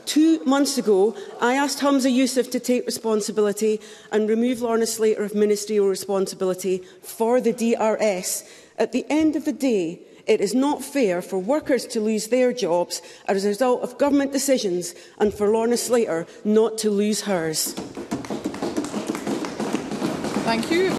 2 months ago, I asked Humza Yousaf to take responsibility and remove Lorna Slater of ministerial responsibility for the DRS. At the end of the day, it is not fair for workers to lose their jobs as a result of government decisions and for Lorna Slater not to lose hers. Thank you.